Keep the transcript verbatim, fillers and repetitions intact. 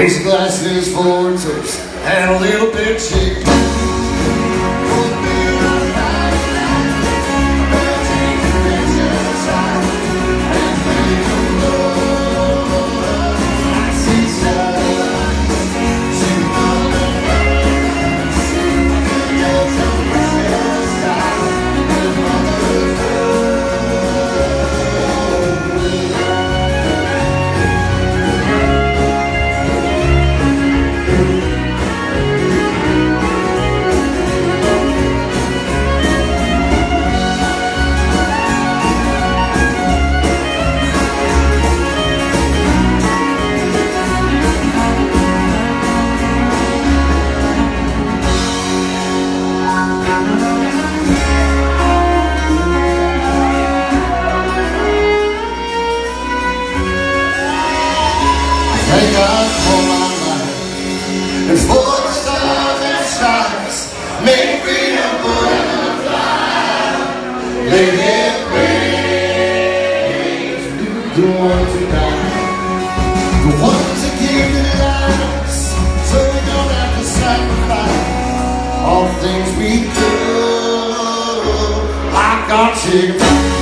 Six glasses, four toast, and a little bit of chicken. Thank God for my life and for the stars and stripes. Make freedom forever fly. Let it rain. The ones who die, the ones that give their lives, so we don't have to sacrifice all the things we do. Like our chicken.